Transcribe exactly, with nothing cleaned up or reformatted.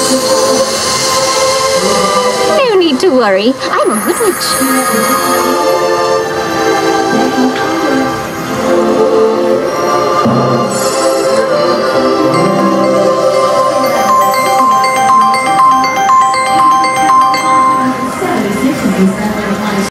No need to worry. I'm a good witch.